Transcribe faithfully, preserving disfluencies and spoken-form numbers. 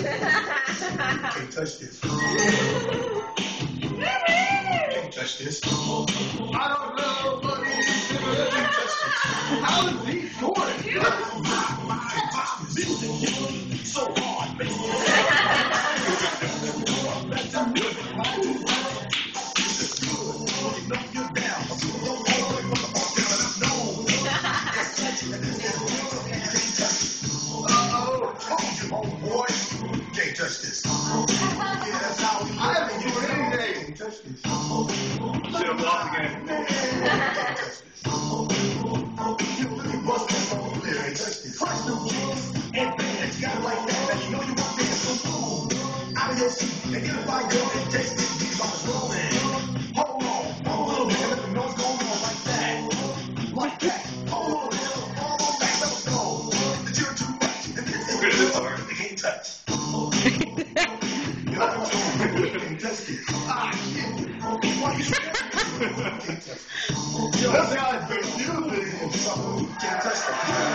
Can't touch this. Can't touch this. I don't know what it is. Can't touch this. How is he doing? So hard, baby. Can't touch this. Yeah, that's how we I haven't given anything. Can't touch this. Should have lost again. Can't touch this. You really bust this on there. Can't touch this. Fresh new kicks and bands. Got it like that. Now you know you want to so cool. Out of your seat and get a fine girl and taste this. These on the rolling. Hold on. Hold on a little bit. Let them know what's going on like that. Like that. Hold on a little. Hold on back. Let them know that you're too much. And this is hard. They can't touch. That's how I feel. You can't touch that.